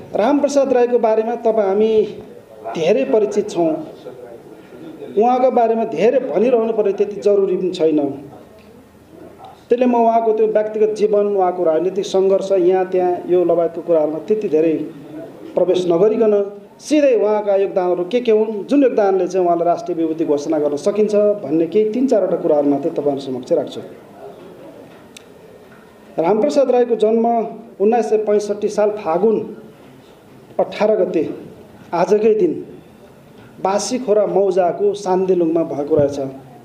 रामप्रसाद राईको बारेमा तपाईँ हामी धेरै परिचित छौँ। उहाँको बारेमा धेरै भनिरहनु पर्ने त्यति जरुरी पनि छैन। त्यसले म उहाँको त्यो व्यक्तिगत जीवन, उहाँको राजनीतिक सङ्घर्ष यहाँ त्यहाँ यो लगायतको कुराहरूमा त्यति धेरै प्रवेश नगरिकन सिधै उहाँका योगदानहरू के हुन्, जुन योगदानले चाहिँ उहाँलाई राष्ट्रिय विभूति घोषणा गर्न सकिन्छ भन्ने केही 3-4वटा कुराहरू मात्रै तपाईँहरू समक्ष राख्छु। रामप्रसाद राईको जन्म 1965 साल फागुन 18 गते आजकै दिन बासीखोरा मौजाको सान्देलुङमा भएको रहेछ।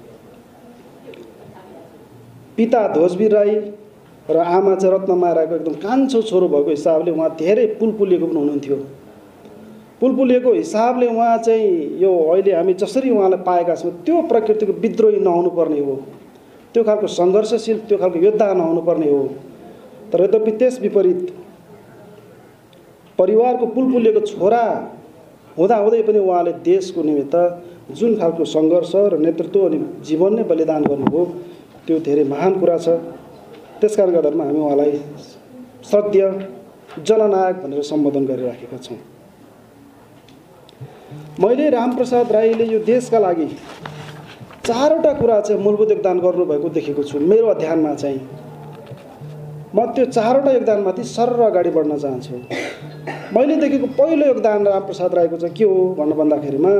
पिता ध्वजवीर राई र आमा चाहिँ रत्नमाया राईको एकदम कान्छो छोरो भएको हिसाबले उहाँ धेरै पुलपुलिएको पनि हुनुहुन्थ्यो। पुलपुलिएको हिसाबले उहाँ चाहिँ यो अहिले हामी जसरी उहाँलाई पाएका छौँ त्यो प्रकृतिको विद्रोही नहुनुपर्ने हो, त्यो खालको सङ्घर्षशील, त्यो खालको योद्धा नहुनुपर्ने हो। तर यद्यपि त्यस विपरीत परिवारको पुलपुलिएको छोरा हुँदाहुँदै पनि उहाँले देशको निमित्त जुन खालको सङ्घर्ष र नेतृत्व अनि जीवन नै बलिदान गर्नुभयो त्यो धेरै महान कुरा छ। त्यसकारण गर्दामा हामी उहाँलाई श्रद्धेय जननायक भनेर सम्बोधन गरिराखेका छौँ। मैले रामप्रसाद राईले यो देशका लागि 4वटा कुरा चाहिँ मूलभूत योगदान गर्नुभएको देखेको छु मेरो अध्ययनमा चाहिँ। म त्यो 4वटा योगदानमाथि सरर अगाडि बढ्न चाहन्छु। मैले देखेको पहिलो योगदान रामप्रसाद राईको चाहिँ के हो भन्नु भन्दाखेरिमा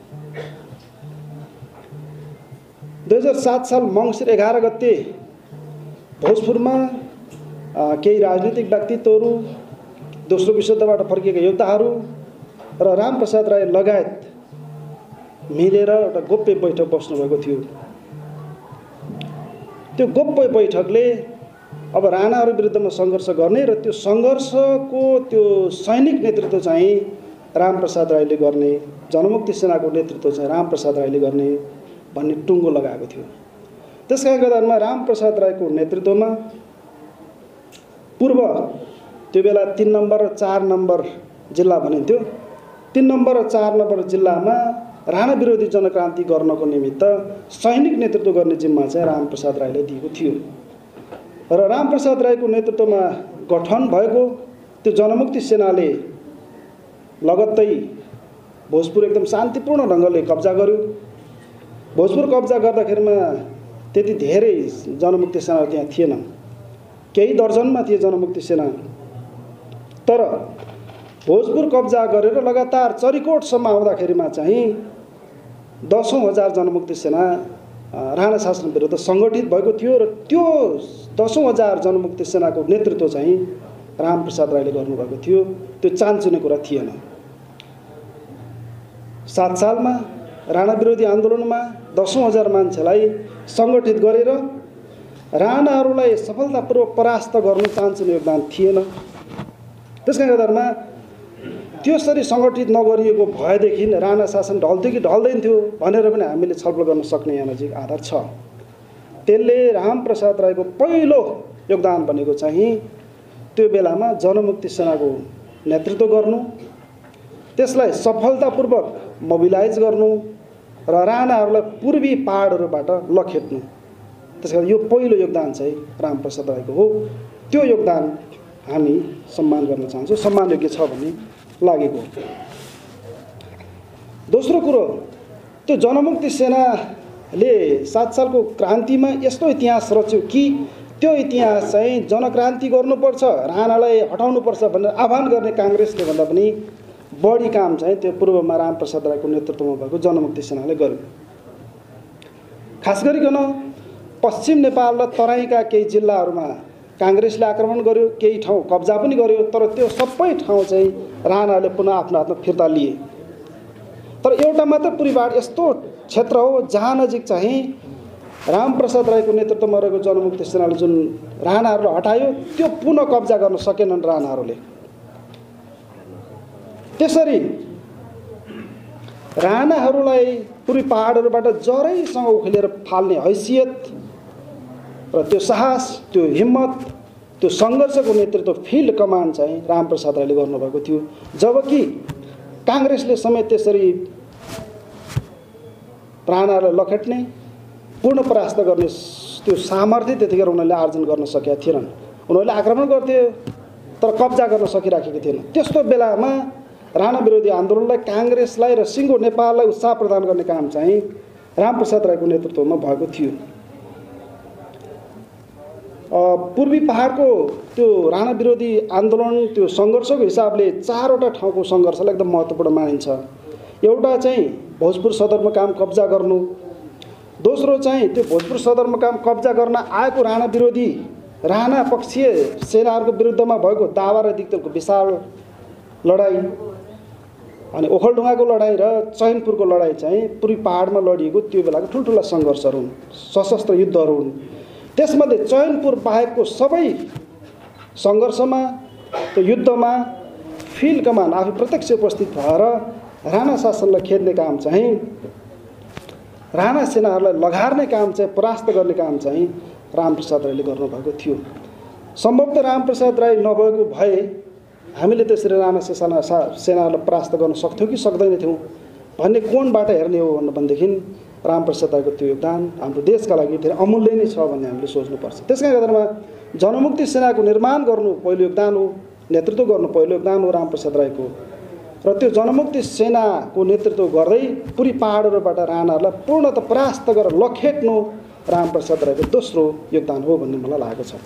2007 साल मङ्सिर 11 गते भोजपुरमा केही राजनीतिक व्यक्तित्वहरू, दोस्रो विश्वयुद्धबाट फर्किएका योद्धाहरू र रामप्रसाद राई लगायत मिलेर एउटा गोप्य बैठक बस्नुभएको थियो। त्यो गोप्य बैठकले अब राणाहरू विरुद्धमा सङ्घर्ष गर्ने र त्यो सङ्घर्षको त्यो सैनिक नेतृत्व चाहिँ रामप्रसाद राईले गर्ने, जनमुक्ति सेनाको नेतृत्व चाहिँ रामप्रसाद राईले गर्ने भन्ने टुङ्गो लगाएको थियो। त्यसका गर्दामा रामप्रसाद राईको नेतृत्वमा पूर्व त्यो बेला 3 नम्बर र 4 नम्बर जिल्ला भनिन्थ्यो, 3 नम्बर र 4 नम्बर जिल्लामा राणा विरोधी जनक्रान्ति गर्नको निमित्त सैनिक नेतृत्व गर्ने जिम्मा चाहिँ रामप्रसाद राईले दिएको थियो। र रामप्रसाद राईको नेतृत्वमा गठन भएको त्यो जनमुक्ति सेनाले लगत्तै भोजपुर एकदम शान्तिपूर्ण ढङ्गले कब्जा गर्यो। भोजपुर कब्जा गर्दाखेरिमा त्यति धेरै जनमुक्ति सेना त्यहाँ थिएन, केही दर्जनमा थिए जनमुक्ति सेना। तर भोजपुर कब्जा गरेर लगातार चरिकोटसम्म आउँदाखेरिमा चाहिँ 10,000 जनमुक्ति सेना राणा शासन विरुद्ध सङ्गठित भएको थियो र त्यो 10,000 जनमुक्ति सेनाको नेतृत्व चाहिँ रामप्रसाद राईले गर्नुभएको थियो। त्यो चान्चुने कुरा थिएन। 7 सालमा राणा विरोधी आन्दोलनमा 10,000 मान्छेलाई सङ्गठित गरेर राणाहरूलाई सफलतापूर्वक परास्त गर्नु चान्चुने योगदान थिएन। त्यसका गर्दामा त्यसरी सङ्गठित नगरिएको भएदेखि राणा शासन ढल्थ्यो कि ढल्दैन थियो भनेर पनि हामीले छलफल गर्न सक्ने यहाँ नजिक आधार छ। त्यसले रामप्रसाद राईको पहिलो योगदान भनेको चाहिँ त्यो बेलामा जनमुक्ति सेनाको नेतृत्व गर्नु, त्यसलाई सफलतापूर्वक मोबिलाइज गर्नु र राणाहरूलाई पूर्वी पहाडहरूबाट लखेट्नु। त्यसकारण यो पहिलो योगदान चाहिँ रामप्रसाद राईको हो। त्यो योगदान हामी सम्मान गर्न चाहन्छौँ, सम्मानयोग्य छ भन्ने लागेको। दोस्रो कुरो, त्यो जनमुक्ति सेनाले 7 सालको क्रान्तिमा यस्तो इतिहास रच्यो कि त्यो इतिहास चाहिँ जनक्रान्ति गर्नुपर्छ, राणालाई हटाउनुपर्छ भनेर आह्वान गर्ने काङ्ग्रेसले भन्दा पनि बढी काम चाहिँ त्यो पूर्वमा रामप्रसाद राईको नेतृत्वमा भएको जनमुक्ति सेनाले गर्यो। खास गरिकन पश्चिम नेपाल र तराईका केही जिल्लाहरूमा काङ्ग्रेसले आक्रमण गर्यो, केही ठाउँ कब्जा पनि गर्यो, तर त्यो सबै ठाउँ चाहिँ राणाले पुनः आफ्नो हातमा फिर्ता लिए। तर एउटा मात्र पूर्वीबाट यस्तो क्षेत्र हो जहाँ नजिक चाहिँ रामप्रसाद राईको नेतृत्वमा रहेको जनमुक्ति सेनाले जुन राणाहरूलाई हटायो त्यो पुनः कब्जा गर्न सकेनन् राणाहरूले। त्यसरी राणाहरूलाई पूर्वी पहाडहरूबाट जरैसँग उखेलेर फाल्ने हैसियत र त्यो साहस, त्यो हिम्मत, त्यो सङ्घर्षको नेतृत्व फिल्ड कमान्ड चाहिँ रामप्रसाद राईले गर्नुभएको थियो। जबकि काङ्ग्रेसले समेत त्यसरी राणाहरूलाई लखेट्ने, पूर्ण परास्त गर्ने त्यो सामर्थ्य त्यतिखेर उनीहरूले आर्जन गर्न सकेका थिएनन्। उनीहरूले आक्रमण गर्थे तर कब्जा गर्न सकिराखेको थिएन। त्यस्तो बेलामा राणा विरोधी आन्दोलनलाई, काङ्ग्रेसलाई र सिङ्गो नेपाललाई उत्साह प्रदान गर्ने काम चाहिँ रामप्रसाद राईको नेतृत्वमा भएको थियो। पूर्वी पहाडको त्यो राणा विरोधी आन्दोलन, त्यो सङ्घर्षको हिसाबले 4वटा ठाउँको सङ्घर्षलाई एकदम महत्त्वपूर्ण मानिन्छ। एउटा चाहिँ भोजपुर सदरमुकाम कब्जा गर्नु, दोस्रो चाहिँ त्यो भोजपुर सदरमुकाम कब्जा गर्न आएको राणा विरोधी, राणा पक्षीय सेनाहरूको विरुद्धमा भएको दावा र दिक्तेलको विशाल लडाईँ, अनि ओखलढुङ्गाको लडाईँ र चैनपुरको लडाईँ चाहिँ पूर्वी पहाडमा लडिएको त्यो बेलाको ठुल्ठुला सङ्घर्षहरू हुन्, सशस्त्र युद्धहरू हुन्। त्यसमध्ये चैनपुर बाहेकको सबै सङ्घर्षमा, त्यो युद्धमा फिल्ड कमान आफू प्रत्यक्ष उपस्थित भएर राणा शासनलाई खेद्ने काम चाहिँ, राणा सेनाहरूलाई लगार्ने काम चाहिँ, परास्त गर्ने काम चाहिँ रामप्रसाद राईले गर्नुभएको थियो। सम्भवतः रामप्रसाद राई नभएको भए हामीले त्यसरी राणा सेनाहरूलाई परास्त गर्न सक्थ्यौँ कि सक्दैनथ्यौँ भन्ने कोणबाट हेर्ने हो भनेदेखि रामप्रसाद राईको त्यो योगदान हाम्रो देशका लागि धेरै अमूल्य नै छ भन्ने हामीले सोच्नुपर्छ। त्यसका आधारमा जनमुक्ति सेनाको निर्माण गर्नु पहिलो योगदान हो, नेतृत्व गर्नु पहिलो योगदान हो रामप्रसाद राईको। र त्यो जनमुक्ति सेनाको नेतृत्व गर्दै पूर्वी पहाडहरूबाट राणाहरूलाई पूर्णतः परास्त गरेर लखेट्नु रामप्रसाद राईको दोस्रो योगदान हो भन्ने मलाई लागेको छ।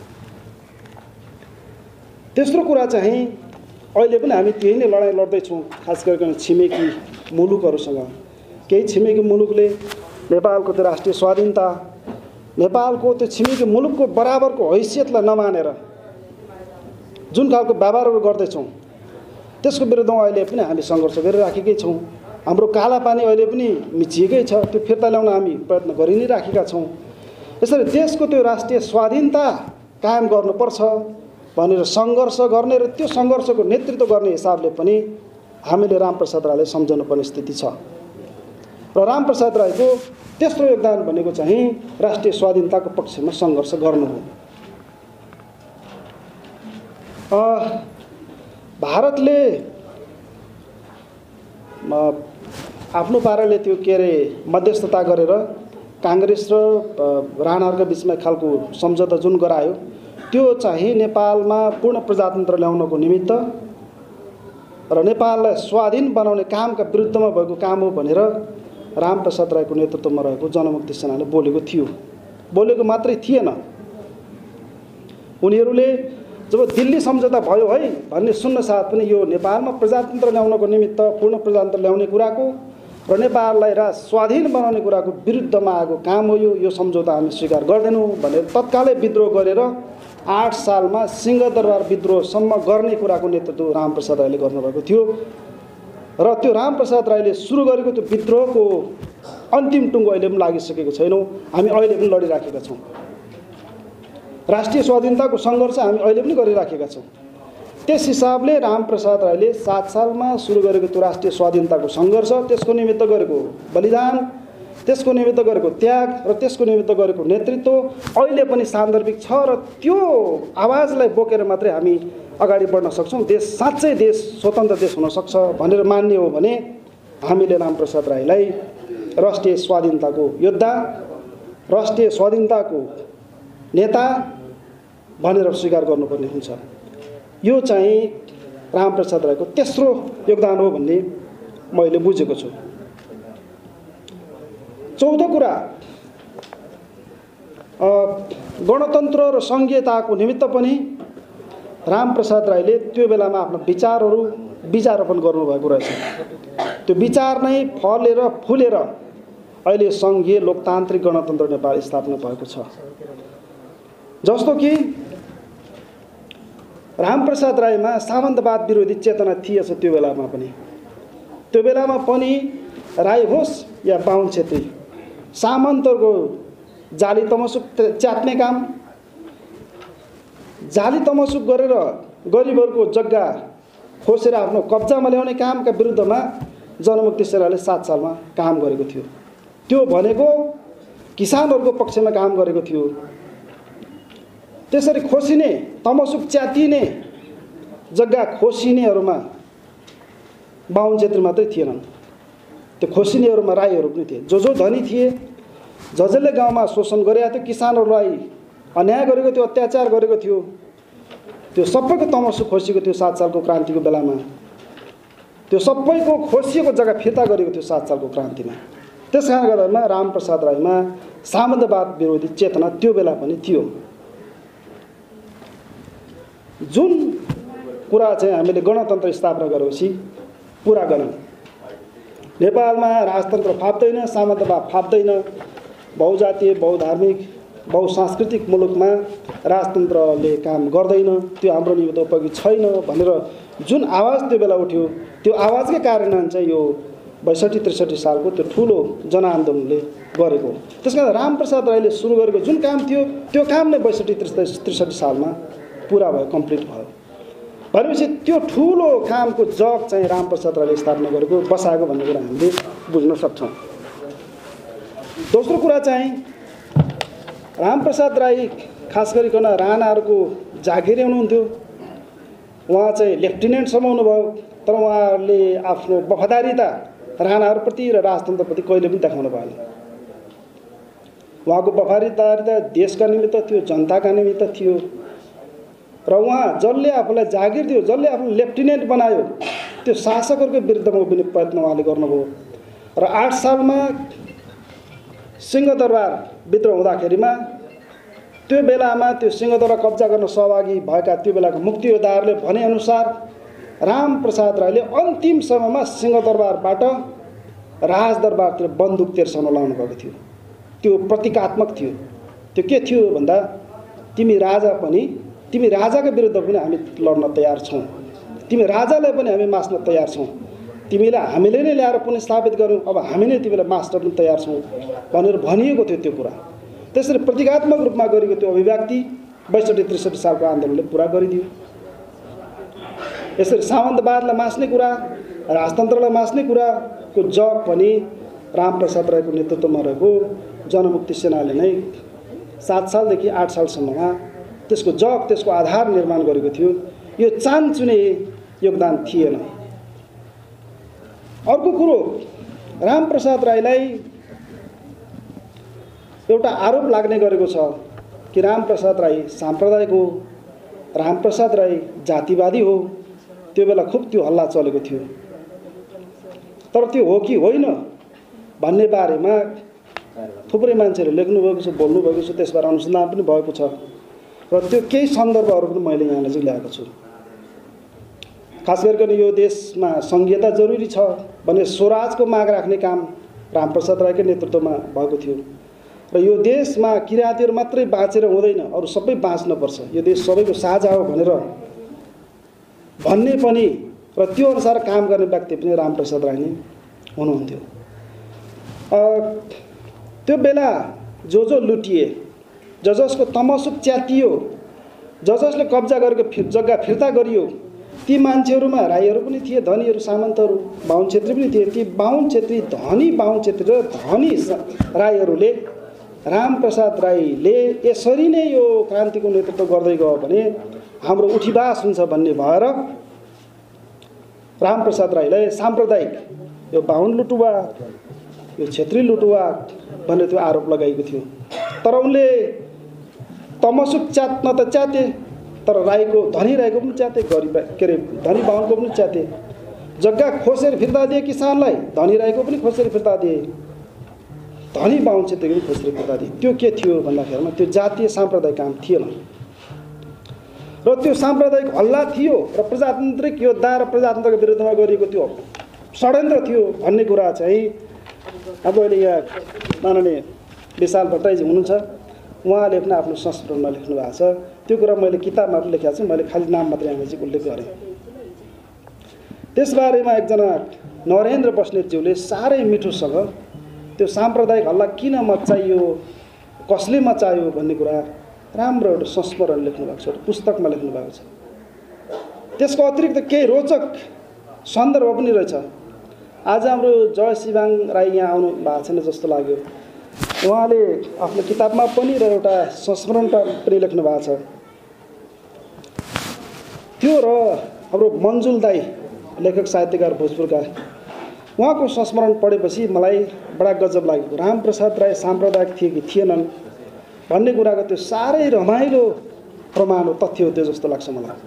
तेस्रो कुरा चाहिँ अहिले पनि हामी त्यही नै लडाइँ लड्दैछौँ, खास गरिकन छिमेकी मुलुकहरूसँग। केही छिमेकी मुलुकले नेपालको त्यो राष्ट्रिय स्वाधीनता, नेपालको त्यो छिमेकी मुलुकको बराबरको हैसियतलाई नमानेर जुन खालको व्यवहारहरू गर्दैछौँ त्यसको विरुद्धमा अहिले पनि हामी सङ्घर्ष गरिराखेकै छौँ। हाम्रो कालापानी अहिले पनि मिचिएकै छ, त्यो फिर्ता ल्याउन हामी प्रयत्न गरि नै राखेका छौँ। यसरी देशको त्यो राष्ट्रिय स्वाधीनता कायम गर्नुपर्छ भनेर सङ्घर्ष गर्ने र त्यो सङ्घर्षको नेतृत्व गर्ने हिसाबले पनि हामीले रामप्रसाद राईलाई सम्झाउनुपर्ने स्थिति छ। र रामप्रसाद राईको तेस्रो योगदान भनेको चाहिँ राष्ट्रिय स्वाधीनताको पक्षमा सङ्घर्ष गर्नु हो। भारतले आफ्नो पाराले त्यो के अरे मध्यस्थता गरेर काङ्ग्रेस र राणाहरूको बिचमा खालको सम्झौता जुन गरायो त्यो चाहिँ नेपालमा पूर्ण प्रजातन्त्र ल्याउनको निमित्त र नेपाललाई स्वाधीन बनाउने कामका विरुद्धमा भएको काम हो भनेर रामप्रसाद राईको नेतृत्वमा रहेको जनमुक्ति सेनाले बोलेको थियो। बोलेको मात्रै थिएन, उनीहरूले जब दिल्ली सम्झौता भयो है भन्ने सुन्न साथ पनि यो नेपालमा प्रजातन्त्र ल्याउनको निमित्त, पूर्ण प्रजातन्त्र ल्याउने कुराको र नेपाललाई स्वाधीन बनाउने कुराको विरुद्धमा आएको काम हो यो सम्झौता हामी स्वीकार गर्दैनौँ भनेर तत्कालै विद्रोह गरेर 8 सालमा सिंहदरबार विद्रोहसम्म गर्ने कुराको नेतृत्व रामप्रसाद राईले गर्नुभएको थियो। र त्यो रामप्रसाद राईले सुरु गरेको त्यो विद्रोहको अन्तिम टुङ्गो अहिले पनि लागिसकेको छैनौँ, हामी अहिले पनि लडिराखेका छौँ। राष्ट्रिय स्वाधीनताको सङ्घर्ष हामी अहिले पनि गरिराखेका छौँ। त्यस हिसाबले रामप्रसाद राईले 7 सालमा सुरु गरेको त्यो राष्ट्रिय स्वाधीनताको सङ्घर्ष, त्यसको निमित्त गरेको बलिदान, त्यसको निमित्त गरेको त्याग र त्यसको निमित्त गरेको नेतृत्व अहिले पनि सान्दर्भिक छ र त्यो आवाजलाई बोकेर मात्रै हामी अगाडि बढ्न सक्छौँ। देश साँच्चै देश स्वतन्त्र देश हुन सक्छ भनेर मान्ने हो भने हामीले रामप्रसाद राईलाई राष्ट्रिय स्वाधीनताको योद्धा, राष्ट्रिय स्वाधीनताको नेता भनेर स्वीकार गर्नुपर्ने हुन्छ। यो चाहिँ रामप्रसाद राईको तेस्रो योगदान हो भन्ने मैले बुझेको छु। चौथो कुरा, गणतन्त्र र सङ्घीयताको निमित्त पनि रामप्रसाद राईले त्यो बेलामा आफ्नो विचारहरू बीजारोपण गर्नुभएको रहेछ। त्यो विचार नै फलेर फुलेर अहिले सङ्घीय लोकतान्त्रिक गणतन्त्र नेपाल स्थापना भएको छ। जस्तो कि रामप्रसाद राईमा सामन्तवाद विरोधी चेतना थिएछ। त्यो बेलामा पनि राई होस् या बाहुन छेत्री, सामन्तहरूको जाली तमसुक च्यात्ने काम, जाली तमसुक गरेर गरिबहरूको जग्गा खोसेर आफ्नो कब्जामा ल्याउने कामका विरुद्धमा जनमुक्ति सेनाले 7 सालमा काम गरेको थियो। त्यो भनेको किसानहरूको पक्षमा काम गरेको थियो। त्यसरी खोसिने, तमसुक च्यातिने, जग्गा खोसिनेहरूमा बाहुन छेत्री मात्रै थिएनन्, त्यो खोसिनेहरूमा राईहरू पनि थिए। जो धनी थिए, जसले गाउँमा शोषण गरेका थियो, किसानहरूलाई अन्याय गरेको थियो, अत्याचार गरेको थियो, त्यो सबैको तमसु खोसिएको त्यो 7 सालको क्रान्तिको बेलामा, त्यो सबैको खोसिएको जग्गा फिर्ता गरेको थियो 7 सालको क्रान्तिमा। त्यस कारणले गर्दामा रामप्रसाद राईमा सामन्तवाद विरोधी चेतना त्यो बेला पनि थियो। जुन कुरा चाहिँ हामीले गणतन्त्र स्थापना गरेपछि पुरा गर्यौं। नेपालमा राजतन्त्र फाप्दैन, सामन्तवाद फाप्दैन, बहुजातीय, बहुधार्मिक, बहुसांस्कृतिक मुलुकमा राजतन्त्रले काम गर्दैन, त्यो हाम्रो निमित्त उपयोगी छैन भनेर जुन आवाज त्यो बेला उठ्यो, त्यो आवाजकै कारण चाहिँ यो 62-63 सालको त्यो ठुलो जनआन्दोलनले गरेको। त्यसकारण रामप्रसाद राईले सुरु गरेको जुन काम थियो त्यो काम नै 62-63 सालमा पुरा भयो, कम्प्लिट भयो। भनेपछि त्यो ठुलो कामको जग चाहिँ रामप्रसाद राईले स्थापना गरेको, बसाएको भन्ने कुरा हामीले बुझ्न सक्छौँ। दोस्रो कुरा चाहिँ रामप्रसाद राई खास गरिकन राणाहरूको जागिरे हुनुहुन्थ्यो। उहाँ चाहिँ लेफ्टिनेन्टसम्म हुनुभयो, तर उहाँले आफ्नो वफादारीता राणाहरूप्रति र राजतन्त्रप्रति कहिले पनि देखाउनु भएन। उहाँको वफादारीता देशका निमित्त थियो, जनताका निमित्त थियो र उहाँ जसले आफूलाई जागिर दियो, जसले आफूलाई लेफ्टिनेन्ट बनायो, त्यो शासकहरूको विरुद्धमा उभिने प्रयत्न उहाँले गर्नुभयो। र 8 सालमा सिंहदरबार विद्रोह हुँदाखेरिमा त्यो बेलामा त्यो सिंहदरबार कब्जा गर्न सहभागी भएका त्यो बेलाको मुक्ति योद्धाहरूले भनेअनुसार रामप्रसाद राईले अन्तिम समयमा सिंहदरबारबाट राजदरबारतिर बन्दुक तेर्साउन लाउनु भएको थियो। त्यो प्रतीकात्मक थियो। त्यो के थियो भन्दा तिमी राजाका विरुद्ध पनि हामी लड्न तयार छौँ, तिमी राजालाई पनि हामी मास्न तयार छौँ, तिमीलाई हामीले नै ल्याएर पुनः स्थापित गरौँ, अब हामी नै तिमीलाई मास्न पनि तयार छौँ भनेर भनिएको थियो त्यो कुरा। त्यसरी प्रतीकात्मक रूपमा गरेको त्यो अभिव्यक्ति 62-63 सालको आन्दोलनले पुरा गरिदियो। यसरी सामन्तवादलाई मास्ने कुरा, राजतन्त्रलाई मास्ने कुराको जग पनि रामप्रसाद राईको नेतृत्वमा रहेको जनमुक्ति सेनाले नै 7 सालदेखि 8 सालसम्ममा त्यसको जग, त्यसको आधार निर्माण गरेको थियो। यो चानचुने योगदान थिएन। अर्को कुरो, रामप्रसाद राईलाई एउटा आरोप लाग्ने गरेको छ कि रामप्रसाद राई साम्प्रदायिक हो, रामप्रसाद राई जातिवादी हो। त्यो बेला खुब त्यो हल्ला चलेको थियो। तर त्यो हो कि होइन भन्ने बारेमा थुप्रै मान्छेहरूले लेख्नुभएको छ, बोल्नुभएको छ, त्यसबारे अनुसन्धान पनि भएको छ र त्यो केही सन्दर्भहरू पनि मैले यहाँ चाहिँ ल्याएको छु। खास गरिकन यो देशमा संघीयता जरुरी छ भने स्वराजको माग राख्ने काम रामप्रसाद राईकै नेतृत्वमा भएको थियो र यो देशमा किराँतीहरू मात्रै बाँचेर हुँदैन, अरू सबै बाँच्नुपर्छ, यो देश सबैको साझा हो भनेर भन्ने पनि र त्यो अनुसार काम गर्ने व्यक्ति पनि रामप्रसाद राई नै हुनुहुन्थ्यो। त्यो बेला जो लुटिए, जसको तमसुक च्यातियो, जसले कब्जा गरेको जग्गा फिर्ता गरियो, ती मान्छेहरूमा राईहरू पनि थिए, धनीहरू, सामन्तहरू, बाहुन छेत्री पनि थिए। ती बाहुन छेत्री, धनी बाहुन छेत्री र धनी राईहरूले रामप्रसाद राईले यसरी नै यो क्रान्तिको नेतृत्व गर्दै गयो भने हाम्रो उठीबास हुन्छ भन्ने भएर रामप्रसाद राईलाई साम्प्रदायिक, यो बाहुन लुटुवा, यो छेत्री लुटुवा भनेर त्यो आरोप लगाइएको थियो। तर उनले तमसुक च्यात्न त च्याते, तर राईको, धनी राईको पनि च्याते, गरिब के अरे धनी बाहुनको पनि च्याते। जग्गा खोसेर फिर्ता दिए किसानलाई, धनी राईको पनि खोसेर फिर्ता दिए, धनी बाहुन छेत्रीको पनि खोसेर फिर्ता दिए। त्यो के थियो भन्दाखेरिमा त्यो जातीय साम्प्रदायिक काम थिएन र त्यो साम्प्रदायिक हल्ला थियो र प्रजातान्त्रिक योद्धा र प्रजातन्त्रको विरुद्धमा गरिएको त्यो षड्यन्त्र थियो भन्ने कुरा चाहिँ अब अहिले यहाँ माननीय विशाल भट्टराईजी हुनुहुन्छ, उहाँले पनि आफ्नो संस्मरणमा लेख्नु भएको छ। त्यो कुरा मैले किताबमा पनि लेखेको छु, मैले खालि नाम मात्रै यहाँ चाहिँ उल्लेख गरेँ। त्यसबारेमा एकजना नरेन्द्र बस्नेतज्यूले साह्रै मिठोसँग त्यो साम्प्रदायिक हल्ला किन मचाइयो, कसले मचायो भन्ने कुरा राम्रो एउटा संस्मरण लेख्नु भएको छ, एउटा पुस्तकमा लेख्नु भएको छ। त्यसको अतिरिक्त केही रोचक सन्दर्भ पनि रहेछ। आज हाम्रो जय शिवाङ राई यहाँ आउनु भएको छैन जस्तो लाग्यो। उहाँले आफ्नो किताबमा पनि र एउटा संस्मरण पनि लेख्नु भएको छ। त्यो र हाम्रो मन्जुल दाई, लेखक साहित्यकार भोजपुरका, उहाँको संस्मरण पढेपछि मलाई बडा गजब लाग्यो। रामप्रसाद राई साम्प्रदायिक थिए कि थिएनन् भन्ने कुराको त्यो साह्रै रमाइलो प्रमाण हो, तथ्य हो त्यो जस्तो लाग्छ मलाई।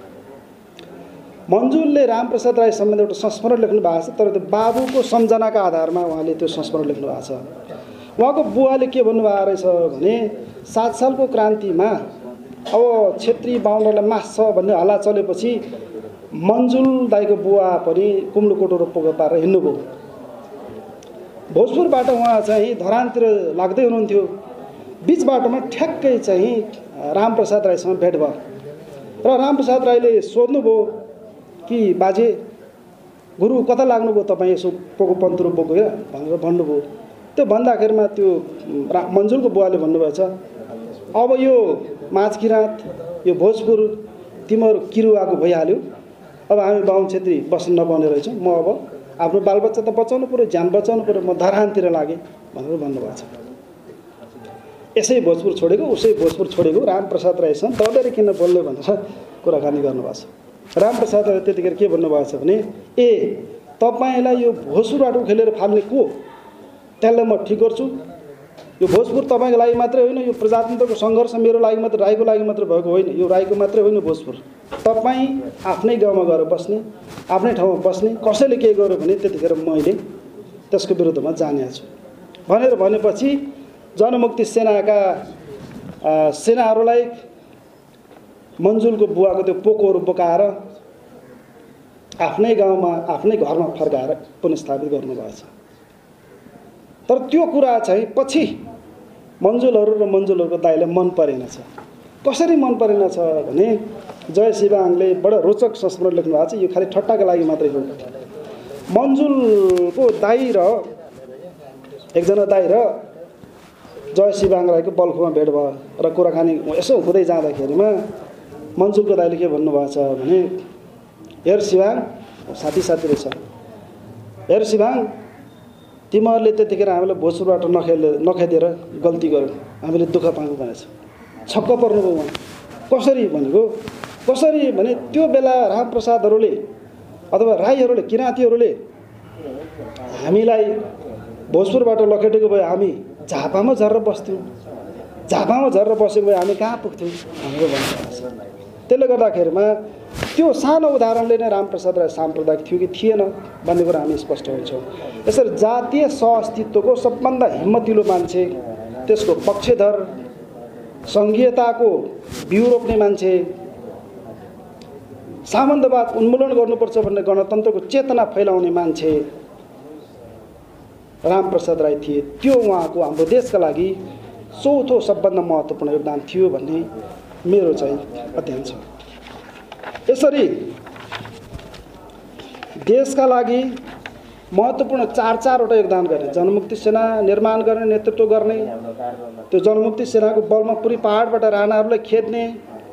मन्जुलले रामप्रसाद राई सम्बन्धी एउटा संस्मरण लेख्नु भएको छ, तर त्यो बाबुको सम्झनाका आधारमा उहाँले त्यो संस्मरण लेख्नु भएको छ। उहाँको बुवाले के भन्नुभएको रहेछ भने 7 सालको क्रान्तिमा अब क्षेत्री बाहुनलाई मास्छ भन्ने हल्ला चलेपछि मन्जुल दाईको बुवा पनि कुम्लोकोटो रोप्पोको पारेर हिँड्नुभयो। भोजपुरबाट उहाँ चाहिँ धरानतिर लाग्दै हुनुहुन्थ्यो। बिच बाटोमा ठ्याक्कै चाहिँ रामप्रसाद राईसँग भेट भयो र रामप्रसाद राईले सोध्नुभयो कि बाजे गुरु कता लाग्नुभयो तपाईँ, यसो पोको पन्तुरो बोको क्या भनेर भन्नुभयो। त्यो भन्दाखेरिमा त्यो मन्जुलको बुवाले भन्नुभएछ, अब यो माझ किराँत यो भोजपुर तिमीहरू किरुवाको भइहाल्यो, अब हामी बाहुन क्षेत्री बस्न नपाउने रहेछौँ, म अब आफ्नो बालबच्चा त बचाउनु पऱ्यो, ज्यान बचाउनु पऱ्यो, म धरानतिर लागेँ भनेर भन्नुभएको छ। यसै भोजपुर छोडेको उसै भोजपुर छोडेको रामप्रसाद राईसँग दलेर किन बोल्ने भनेर कुराकानी गर्नुभएको छ। रामप्रसाद राईले त्यतिखेर के भन्नुभएको छ भने, ए तपाईँलाई यो भोजपुरबाट उखेलेर फाल्ने को, त्यसलाई म ठिक गर्छु। यो भोजपुर तपाईँको लागि मात्रै होइन, यो प्रजातन्त्रको सङ्घर्ष मेरो लागि मात्र, राईको लागि मात्र भएको होइन, यो राईको मात्रै होइन भोजपुर। तपाईँ आफ्नै गाउँमा गएर बस्ने, आफ्नै ठाउँमा बस्ने, कसैले के गर्यो भने त्यतिखेर मैले त्यसको विरुद्धमा जाने छु भनेपछि जनमुक्ति सेनाका सेनाहरूलाई मन्जुलको बुवाको त्यो पोकोहरू बोकाएर आफ्नै गाउँमा आफ्नै घरमा फर्काएर पुनस्थापित गर्नुभएको छ। तर त्यो कुरा चाहिँ पछि मन्जुलहरू र मन्जुलहरूको दाइलाई मन परेन छ। कसरी मन परेन छ भने जय शिवाङले बडो रोचक संस्मरण लेख्नु भएको छ। यो खालि ठट्टाको लागि मात्रै हो। मन्जुलको दाइ र एकजना दाइ र जय शिवाङ राईको बल्खुमा भेट भयो र कुराकानी यसो हुँदै जाँदाखेरिमा मन्जुलको दाइले के भन्नुभएको छ भने, हेर शिवाङ, साथी रहेछ, हेर शिवाङ, तिमीहरूले त्यतिखेर हामीलाई भोजपुरबाट नखेदेर गल्ती गर्यो, हामीले दुःख पायौँ भनेछ। छक्क पर्नुभयो उहाँ। कसरी भनेको, कसरी भने त्यो बेला रामप्रसादहरूले अथवा राईहरूले किराँतीहरूले हामीलाई भोजपुरबाट लखेटेको भए हामी झापामा झरेर बस्थ्यौँ, झापामा झरेर बसेको भए हामी कहाँ पुग्थ्यौँ भनेर भन्नुभएको छ। त्यसले गर्दाखेरिमा त्यो सानो उदाहरणले नै रामप्रसाद राई साम्प्रदायिक थियो कि थिएन भन्ने कुरा हामी स्पष्ट हुन्छौँ। यसरी जातीय सहअस्तित्वको सबभन्दा हिम्मतिलो मान्छे, त्यसको पक्षधर, सङ्घीयताको बिउ रोप्ने मान्छे, सामन्तवाद उन्मूलन गर्नुपर्छ भन्ने गणतन्त्रको चेतना फैलाउने मान्छे रामप्रसाद राई थिए। त्यो उहाँको हाम्रो देशका लागि चौथो सबभन्दा महत्त्वपूर्ण योगदान थियो भन्ने मेरो चाहिँ अध्ययन छ। यसरी देशका लागि महत्त्वपूर्ण चारवटा योगदान गर्ने, जनमुक्ति सेना निर्माण गर्ने, नेतृत्व गर्ने, त्यो जनमुक्ति सेनाको बलमा पुरै पहाडबाट राणाहरूलाई खेद्ने,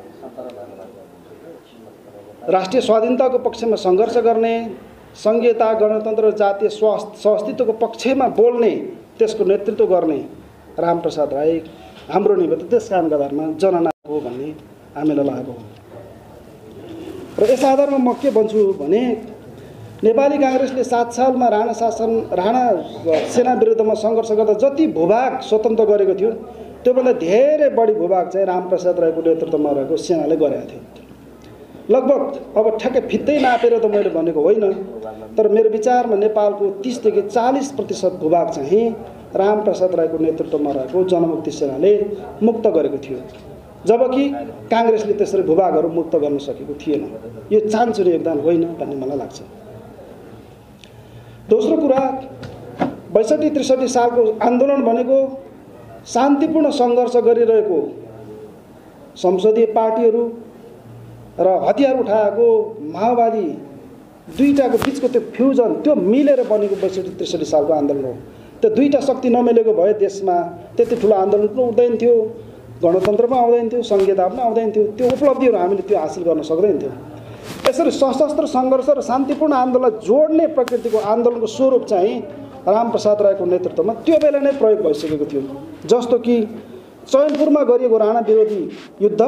राष्ट्रिय स्वाधीनताको पक्षमा सङ्घर्ष गर्ने, सङ्घीयता, गणतन्त्र, जातीय सहअस्तित्वको पक्षमा बोल्ने, त्यसको नेतृत्व गर्ने रामप्रसाद राई हाम्रो निमित्त त्यस कामका आधारमा जननायक हो भन्ने हामीलाई लागेको हो। र यस आधारमा म के भन्छु भने नेपाली काङ्ग्रेसले 7 सालमा राणा सेना विरुद्धमा सङ्घर्ष गर्दा जति भूभाग स्वतन्त्र गरेको थियो त्योभन्दा धेरै बढी भूभाग चाहिँ रामप्रसाद राईको नेतृत्वमा रहेको सेनाले गरेको थियो। लगभग अब ठ्याक्कै फित्तै नापेर त मैले भनेको होइन, तर मेरो विचारमा नेपालको 30 देखि 40% भूभाग चाहिँ रामप्रसाद राईको नेतृत्वमा रहेको जनमुक्ति सेनाले मुक्त गरेको थियो, जबकि काङ्ग्रेसले त्यसरी भूभागहरू मुक्त गर्न सकेको थिएन। यो चान्चुने योगदान होइन भन्ने मलाई लाग्छ। दोस्रो कुरा, 62-63 सालको आन्दोलन भनेको शान्तिपूर्ण सङ्घर्ष गरिरहेको संसदीय पार्टीहरू र हतियार उठाएको माओवादी दुईटाको बिचको त्यो फ्युजन, त्यो मिलेर बनेको 62-63 सालको आन्दोलन हो। त्यो दुईटा शक्ति नमिलेको भए देशमा त्यति ठुलो आन्दोलन पनि हुँदैन थियो, गणतन्त्र पनि आउँदैन थियो, संहिता पनि आउँदैन थियो, त्यो उपलब्धिहरू हामीले त्यो हासिल गर्न सक्दैन थियो। यसरी सशस्त्र सङ्घर्ष र शान्तिपूर्ण आन्दोलनलाई जोड्ने प्रकृतिको आन्दोलनको स्वरूप चाहिँ रामप्रसाद राईको नेतृत्वमा त्यो बेला नै प्रयोग भइसकेको थियो। जस्तो कि चैनपुरमा गरिएको राणा विरोधी युद्ध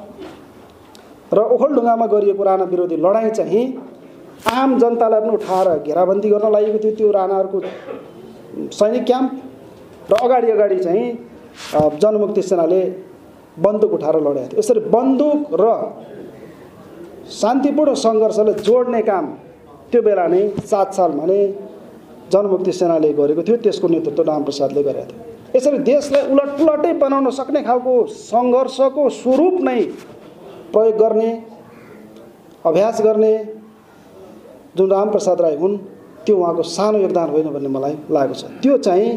र ओखलढुङ्गामा गरिएको राणा विरोधी लडाइँ चाहिँ आम जनतालाई पनि उठाएर घेराबन्दी गर्न लागेको थियो त्यो राणाहरूको सैनिक क्याम्प, र अगाडि चाहिँ जनमुक्ति सेनाले बन्दुक उठाएर लडेको थियो। यसरी बन्दुक र शान्तिपूर्ण सङ्घर्षले जोड्ने काम त्यो बेला नै 7 सालमा नै जनमुक्ति सेनाले गरेको थियो। त्यसको नेतृत्व रामप्रसादले गरेको थियो। यसरी देशलाई उलटपुलटै बनाउन सक्ने खालको सङ्घर्षको स्वरूप नै प्रयोग गर्ने, अभ्यास गर्ने जुन रामप्रसाद राई हुन्, त्यो उहाँको सानो योगदान होइन भन्ने मलाई लागेको छ। त्यो चाहिँ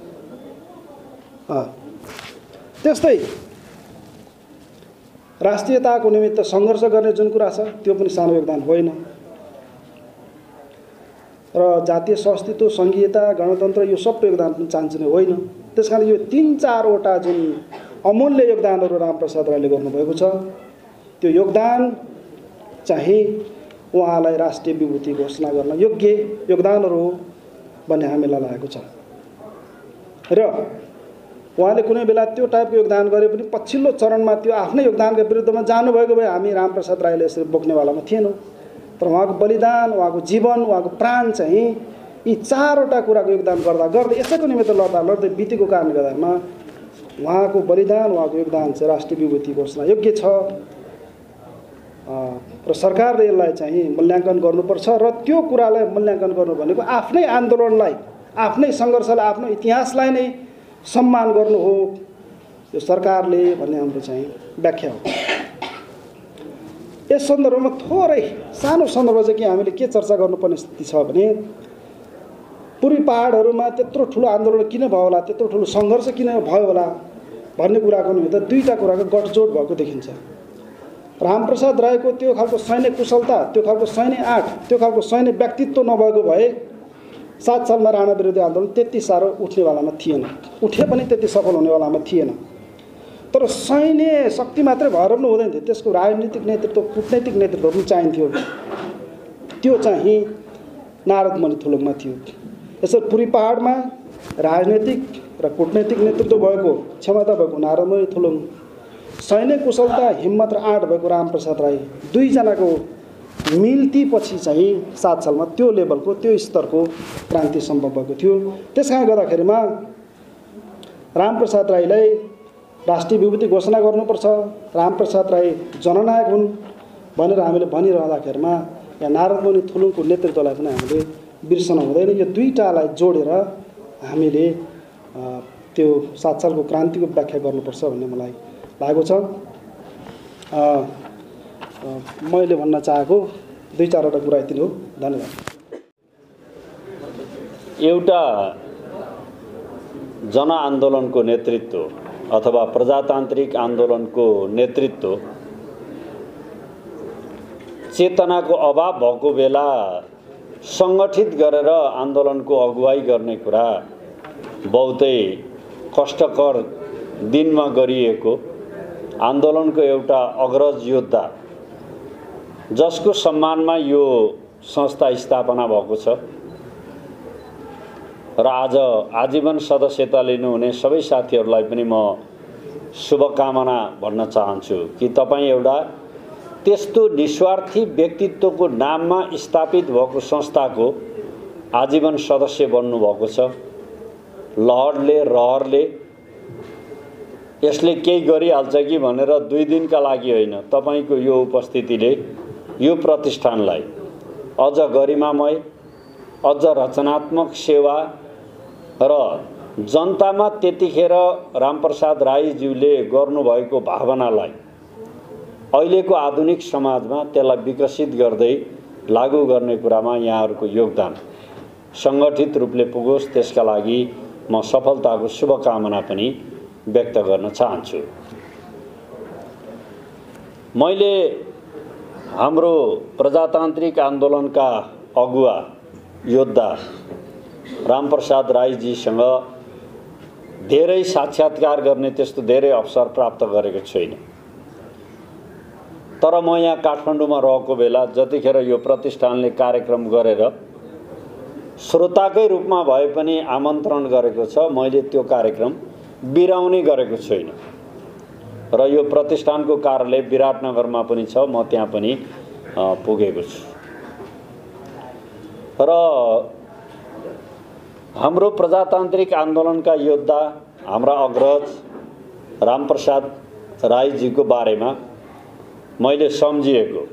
त्यस्तै राष्ट्रियताको निमित्त सङ्घर्ष गर्ने जुन कुरा छ, त्यो पनि सानो योगदान होइन। र जातीय संस्कृति, सङ्घीयता, गणतन्त्र यो सब योगदान पनि चाहन्छन् होइन। त्यसकारण यो 3-4वटा जुन अमूल्य योगदानहरू रामप्रसाद राईले गर्नुभएको छ, त्यो योगदान चाहिँ उहाँलाई राष्ट्रिय विभूति घोषणा गर्न योग्य योगदानहरू हो भन्ने हामीलाई लागेको छ। र उहाँले कुनै बेला त्यो टाइपको योगदान गरे पनि पछिल्लो चरणमा त्यो आफ्नै योगदानका विरुद्धमा जानुभएको भए हामी रामप्रसाद राईले यसरी बोक्नेवालामा थिएनौँ। तर उहाँको बलिदान, उहाँको जीवन, उहाँको प्राण चाहिँ यी 4वटा कुराको योगदान गर्दा गर्दै यसैको निमित्त लड्दै बितेको कारणले गर्दामा उहाँको बलिदान, उहाँको योगदान चाहिँ राष्ट्रिय विभूति घोषणा योग्य छ। र सरकारले यसलाई चाहिँ मूल्याङ्कन गर्नुपर्छ। र त्यो कुरालाई मूल्याङ्कन गर्नु भनेको आफ्नै आन्दोलनलाई, आफ्नै सङ्घर्षलाई, आफ्नो इतिहासलाई नै सम्मान गर्नु हो यो सरकारले भन्ने हाम्रो चाहिँ व्याख्या हो। यस सन्दर्भमा थोरै सानो सन्दर्भ चाहिँ के हामीले के चर्चा गर्नुपर्ने स्थिति छ भने पूर्वी पहाडहरूमा त्यत्रो ठुलो आन्दोलन किन भयो होला, त्यत्रो ठुलो सङ्घर्ष किन भयो होला भन्ने कुराको निमित्त 2टा कुराको गठजोड भएको देखिन्छ। रामप्रसाद राईको त्यो खालको सैन्य कुशलता, त्यो खालको सैन्य आँट, त्यो खालको सैन्य व्यक्तित्व नभएको भए 7 सालमा राणा विरोधी आन्दोलन त्यति साह्रो उठ्नेवालामा थिएन, उठे पनि त्यति सफल हुनेवालामा थिएन। तर सैन्य शक्ति मात्रै भएर पनि हुँदैन थियो, त्यसको राजनीतिक नेतृत्व, कूटनैतिक नेतृत्व पनि चाहिन्थ्यो। त्यो चाहिँ नारदमणि थुलुङमा थियो। यसरी पूर्वी पहाडमा राजनीतिक र कूटनैतिक नेतृत्व भएको, क्षमता भएको नारदमणि थुलुङ, सैन्य कुशलता, हिम्मत र आँट भएको रामप्रसाद राई, 2 जनाको मिल्तीपछि चाहिँ 7 सालमा त्यो लेभलको, त्यो स्तरको क्रान्ति सम्भव भएको थियो। त्यसकारण गर्दाखेरिमा रामप्रसाद राईलाई राष्ट्रिय विभूति घोषणा गर्नुपर्छ, रामप्रसाद राई जननायक हुन् भनेर हामीले भनिरहँदाखेरिमा यहाँ नारदमणि थुलुङको नेतृत्वलाई पनि हामीले बिर्सन हुँदैन। यो 2टालाई जोडेर हामीले त्यो 7 सालको क्रान्तिको व्याख्या गर्नुपर्छ भन्ने मलाई लागेको छ। मैले भन्न चाहेको 2-4वटा कुरा यति हो। धन्यवाद। एउटा जनआन्दोलनको नेतृत्व अथवा प्रजातान्त्रिक आन्दोलनको नेतृत्व चेतनाको अभाव भएको बेला सङ्गठित गरेर आन्दोलनको अगुवाई गर्ने कुरा बहुतै कष्टकर दिनमा गरिएको आन्दोलनको एउटा अग्रज योद्धा जसको सम्मानमा यो संस्था स्थापना भएको छ र आज आजीवन सदस्यता लिनुहुने सबै साथीहरूलाई पनि म शुभकामना भन्न चाहन्छु कि तपाईँ एउटा त्यस्तो निस्वार्थी व्यक्तित्वको नाममा स्थापित भएको संस्थाको आजीवन सदस्य बन्नुभएको छ। लहरले रहरले यसले केही गरिहाल्छ कि भनेर 2 दिनका लागि होइन, तपाईको यो उपस्थितिले यो प्रतिष्ठानलाई अझ गरिमामय, अझ रचनात्मक सेवा र जनतामा त्यतिखेर रामप्रसाद राईज्यूले गर्नुभएको भावनालाई अहिलेको आधुनिक समाजमा त्यसलाई विकसित गर्दै लागू गर्ने कुरामा यहाँहरूको योगदान सङ्गठित रूपले पुगोस्, त्यसका लागि म सफलताको शुभकामना पनि व्यक्त गर्न चाहन्छु। मैले हाम्रो प्रजातान्त्रिक आन्दोलनका अगुवा योद्धा रामप्रसाद राईजीसँग धेरै साक्षात्कार गर्ने त्यस्तो धेरै अवसर प्राप्त गरेको छैन। तर म यहाँ काठमाडौँमा रहेको बेला जतिखेर यो प्रतिष्ठानले कार्यक्रम गरेर श्रोताकै रूपमा भए पनि आमन्त्रण गरेको छ, मैले त्यो कार्यक्रम बिराउने गरेको छैन र यो प्रतिष्ठानको कार्यालय विराटनगरमा पनि छ, म त्यहाँ पनि पुगेको छु। र हाम्रो प्रजातान्त्रिक आन्दोलनका योद्धा हाम्रा अग्रज रामप्रसाद राईजीको बारेमा मैले सम्झिएको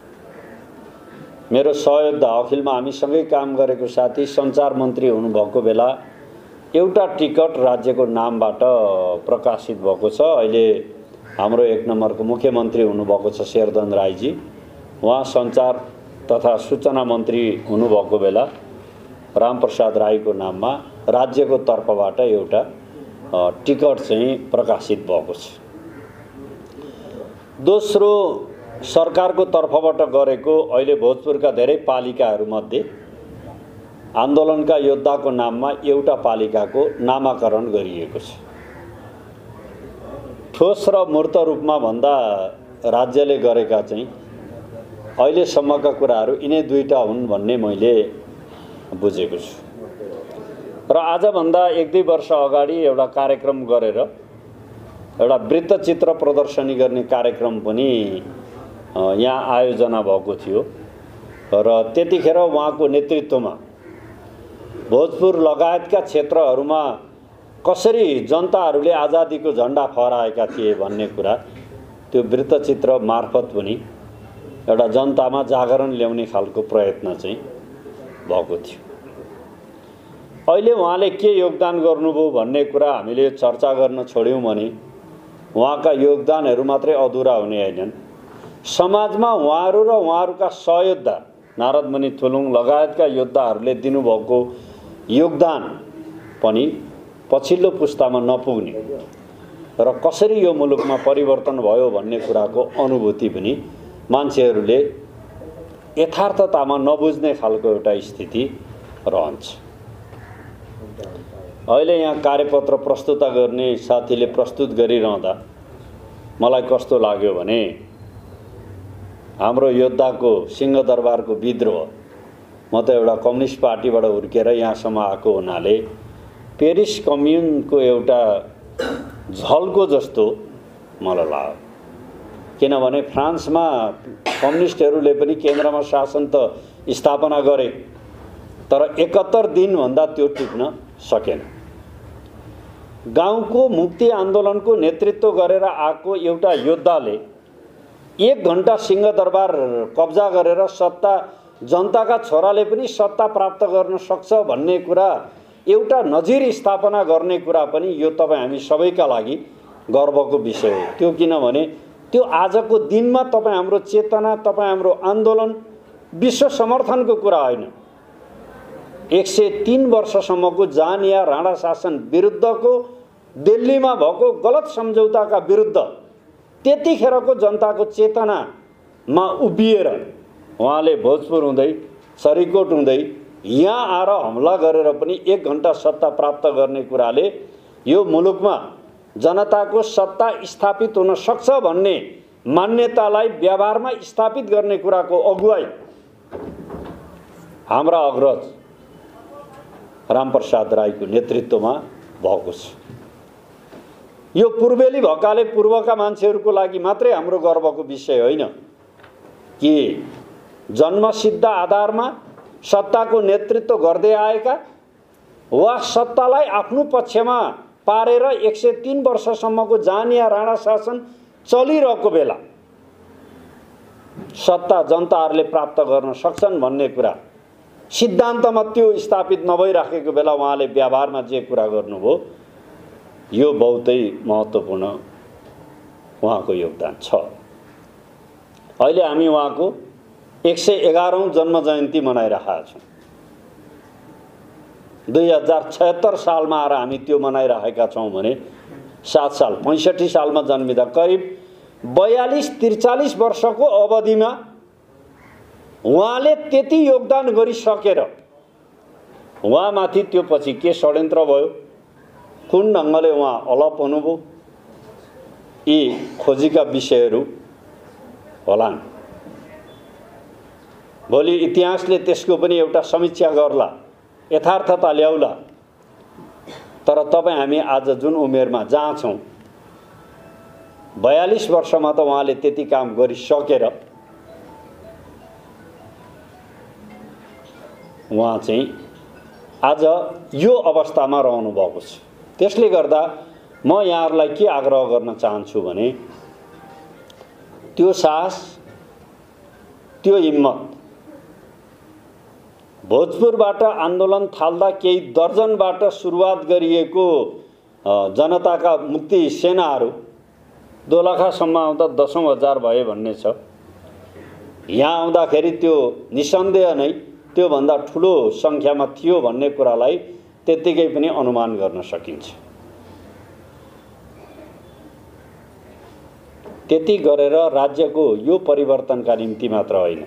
मेरो सहयोद्धा अखिलमा हामीसँगै काम गरेको साथी सञ्चार मन्त्री हुनुभएको बेला एउटा टिकट राज्यको नामबाट प्रकाशित भएको छ। अहिले हाम्रो 1 नम्बरको मुख्यमन्त्री हुनुभएको छ शेरधन राईजी। उहाँ सञ्चार तथा सूचना मन्त्री हुनुभएको बेला रामप्रसाद राईको नाममा राज्यको तर्फबाट एउटा टिकट चाहिँ प्रकाशित भएको छ। दोस्रो, सरकारको तर्फबाट गरेको अहिले भोजपुरका धेरै पालिकाहरूमध्ये आन्दोलनका योद्धाको नाममा एउटा पालिकाको नामाकरण गरिएको छ। ठोस र मूर्त रूपमा भन्दा राज्यले गरेका चाहिँ अहिलेसम्मका कुराहरू यिनै दुईटा हुन् भन्ने मैले बुझेको छु। र आजभन्दा 1-2 वर्ष अगाडि एउटा कार्यक्रम गरेर एउटा वृत्तचित्र प्रदर्शनी गर्ने कार्यक्रम पनि यहाँ आयोजना भएको थियो र त्यतिखेर उहाँको नेतृत्वमा भोजपुर लगायतका क्षेत्रहरूमा कसरी जनताहरूले आजादीको झण्डा फहराएका थिए भन्ने कुरा त्यो वृत्तचित्र मार्फत पनि एउटा जनतामा जागरण ल्याउने खालको प्रयत्न चाहिँ भएको थियो। अहिले उहाँले के योगदान गर्नुभयो भन्ने कुरा हामीले चर्चा गर्न छोड्यौँ भने उहाँका योगदानहरू मात्रै अधुरा हुने होइनन्। समाजमा उहाँहरू र उहाँहरूका सहयोद्धा नारदमुनि थुलुङ लगायतका योद्धाहरूले दिनुभएको योगदान पनि पछिल्लो पुस्तामा नपुग्ने र कसरी यो मुलुकमा परिवर्तन भयो भन्ने कुराको अनुभूति पनि मान्छेहरूले यथार्थतामा नबुझ्ने खालको एउटा स्थिति रहन्छ। अहिले यहाँ कार्यपत्र प्रस्तुत गर्ने साथीले प्रस्तुत गरिरहँदा मलाई कस्तो लाग्यो भने हाम्रो योद्धाको सिंहदरबारको विद्रोह, म त एउटा कम्युनिस्ट पार्टीबाट हुर्केर यहाँसम्म आएको हुनाले पेरिस कम्युनको एउटा झल्को जस्तो मलाई लाग्यो। किनभने फ्रान्समा कम्युनिस्टहरूले पनि केन्द्रमा शासन त स्थापना गरे तर 71 दिनभन्दा त्यो टिक्न सकेन। गाउँको मुक्ति आन्दोलनको नेतृत्व गरेर आएको एउटा योद्धाले 1 घण्टा सिंहदरबार कब्जा गरेर सत्ता जनताका छोराले पनि सत्ता प्राप्त गर्न सक्छ भन्ने कुरा, एउटा नजिर स्थापना गर्ने कुरा पनि यो तपाईँ हामी सबैका लागि गर्वको विषय हो। त्यो किनभने त्यो आजको दिनमा तपाईँ हाम्रो चेतना, तपाईँ हाम्रो आन्दोलन विश्व समर्थनको कुरा होइन। 103 वर्षसम्मको जानिया राणा शासन विरुद्धको दिल्लीमा भएको गलत सम्झौताका विरुद्ध त्यतिखेरको जनताको चेतनामा उभिएर उहाँले भोजपुर हुँदै सरीकोट हुँदै यहाँ आएर हमला गरेर पनि 1 घण्टा सत्ता प्राप्त गर्ने कुराले यो मुलुकमा जनताको सत्ता स्थापित हुन सक्छ भन्ने मान्यतालाई व्यवहारमा स्थापित गर्ने कुराको अगुवाई हाम्रा अग्रज रामप्रसाद राईको नेतृत्वमा भएको छ। यो पूर्वेली भएकाले पूर्वका मान्छेहरूको लागि मात्रै हाम्रो गर्वको विषय होइन कि जन्मसिद्ध आधारमा सत्ताको नेतृत्व गर्दै आएका वा सत्तालाई आफ्नो पक्षमा पारेर 103 वर्षसम्मको जानिया राणा शासन चलिरहेको बेला सत्ता जनताहरूले प्राप्त गर्न सक्छन् भन्ने कुरा सिद्धान्तमा त्यो स्थापित नभइराखेको बेला उहाँले व्यवहारमा जे कुरा गर्नुभयो यो बहुतै महत्त्वपूर्ण उहाँको योगदान छ। अहिले हामी उहाँको 111औं जन्म जयन्ती मनाइरहेका छौँ। 2076 सालमा आएर हामी त्यो मनाइरहेका छौँ भने 7 साल 65 सालमा जन्मिँदा करिब 42-43 वर्षको अवधिमा उहाँले त्यति योगदान गरिसकेर उहाँमाथि त्यो पछि के षड्यन्त्र भयो, कुन ढङ्गले उहाँ अलप हुनुभयो, यी खोजीका विषयहरू होलान्। भोलि इतिहासले त्यसको पनि एउटा समीक्षा गर्ला, यथार्थता ल्याउला। तर तपाईँ हामी आज जुन उमेरमा जहाँ छौँ 42 वर्षमा त उहाँले त्यति काम गरिसकेर उहाँ चाहिँ आज यो अवस्थामा रहनु भएको छ। त्यसले गर्दा म यहाँहरूलाई के आग्रह गर्न चाहन्छु भने त्यो साहस, त्यो हिम्मत भोजपुरबाट आन्दोलन थाल्दा केही दर्जनबाट सुरुवात गरिएको जनताका मुक्ति सेनाहरू दोलखासम्म आउँदा 10,000 भए भन्ने छ। यहाँ आउँदाखेरि त्यो निसन्देह नै त्योभन्दा ठुलो सङ्ख्यामा थियो भन्ने कुरालाई त्यत्तिकै पनि अनुमान गर्न सकिन्छ। त्यति गरेर राज्यको यो परिवर्तनका निम्ति मात्र होइन,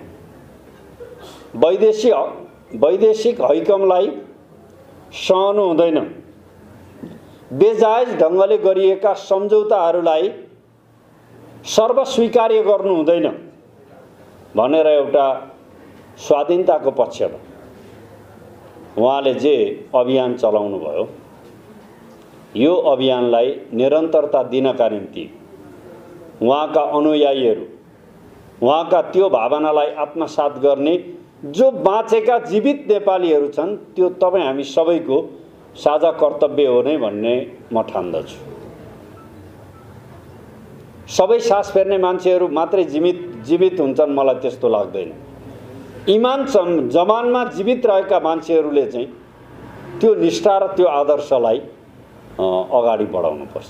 वैदेशिक हैकमलाई सहनु हुँदैन, बेजायज ढङ्गले गरिएका सम्झौताहरूलाई सर्वस्वीकार्य गर्नु हुँदैन भनेर एउटा स्वाधीनताको पक्षमा उहाँले जे अभियान चलाउनु भयो, यो अभियानलाई निरन्तरता दिनका निम्ति उहाँका अनुयायीहरू, उहाँका त्यो भावनालाई आत्मसात गर्ने जो बाँचेका जीवित नेपालीहरू छन्, त्यो तपाईँ हामी सबैको साझा कर्तव्य हो नै भन्ने म ठान्दछु। सबै सास फेर्ने मान्छेहरू मात्रै जीवित हुन्छन् मलाई त्यस्तो लाग्दैन। इमान जमानमा जीवित रहेका मान्छेहरूले चाहिँ त्यो निष्ठा र त्यो आदर्शलाई अगाडि बढाउनुपर्छ।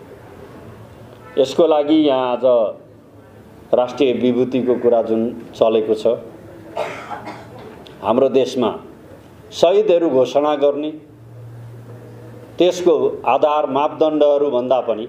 यसको लागि यहाँ आज राष्ट्रिय विभूतिको कुरा जुन चलेको छ, हाम्रो देशमा शहीदहरू घोषणा गर्ने त्यसको आधार मापदण्डहरू भन्दा पनि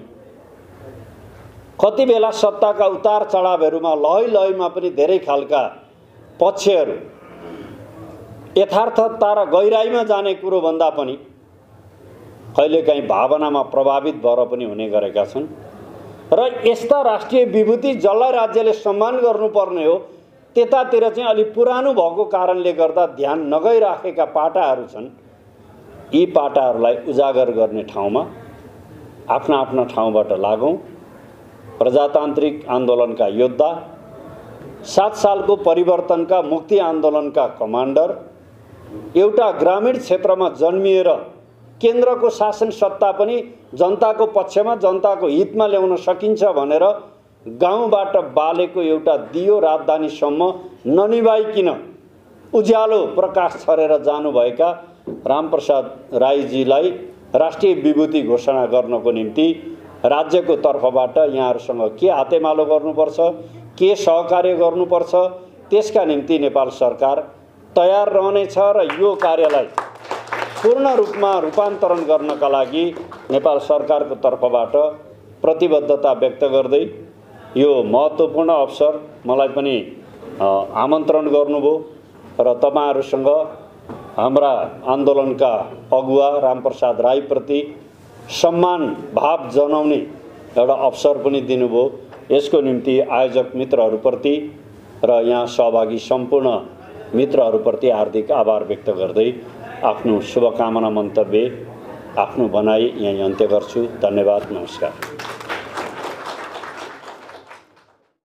कति बेला सत्ताका उतार चढावहरूमा लहैमा पनि धेरै खालका पक्षहरू यथार्थता र गहिराईमा जाने कुरो भन्दा पनि कहिलेकाहीँ भावनामा प्रभावित भएर पनि हुने गरेका छन्। र यस्ता राष्ट्रिय विभूति जसलाई राज्यले सम्मान गर्नुपर्ने हो त्यतातिर चाहिँ अलि पुरानो भएको कारणले गर्दा ध्यान नगइराखेका पाटाहरू छन्। यी पाटाहरूलाई उजागर गर्ने ठाउँमा आफ्ना आफ्ना ठाउँबाट लागौँ। प्रजातान्त्रिक आन्दोलनका योद्धा, 7 सालको परिवर्तनका मुक्ति आन्दोलनका कमान्डर, एउटा ग्रामीण क्षेत्रमा जन्मिएर केन्द्रको शासन सत्ता पनि जनताको पक्षमा, जनताको हितमा ल्याउन सकिन्छ भनेर गाउँबाट बालेको एउटा दियो राजधानीसम्म ननिभाइकिन उज्यालो प्रकाश छरेर जानुभएका रामप्रसाद राईजीलाई राष्ट्रिय विभूति घोषणा गर्नको निम्ति राज्यको तर्फबाट यहाँहरूसँग के हातेमालो गर्नुपर्छ, के सहकार्य गर्नुपर्छ, त्यसका निम्ति नेपाल सरकार तयार रहनेछ र यो कार्यलाई पूर्ण रूपमा रूपान्तरण गर्नका लागि नेपाल सरकारको तर्फबाट प्रतिबद्धता व्यक्त गर्दै यो महत्त्वपूर्ण अवसर मलाई पनि आमन्त्रण गर्नुभयो र तपाईहरुसँग हाम्रा आन्दोलनका अगुवा रामप्रसाद राईप्रति सम्मान भाव जनाउने एउटा अवसर पनि दिनुभयो। यसको निम्ति आयोजक मित्रहरूप्रति र यहाँ सहभागी सम्पूर्ण मित्रहरूप्रति हार्दिक आभार व्यक्त गर्दै आफ्नो शुभकामना मन्तव्य, आफ्नो भनाई यही अन्त्य गर्छु। धन्यवाद, नमस्कार।